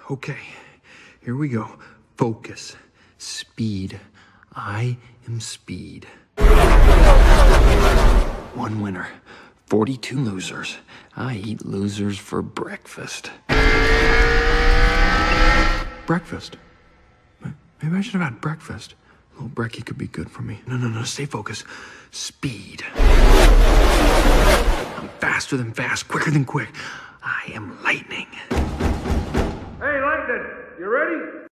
Okay, here we go. Focus. Speed. I am speed. 1 winner. 42 losers. I eat losers for breakfast. Breakfast? Maybe I should have had breakfast. A little brekkie could be good for me. No, stay focused. Speed. I'm faster than fast, quicker than quick. I am lightning. Hey, Lightning, you ready?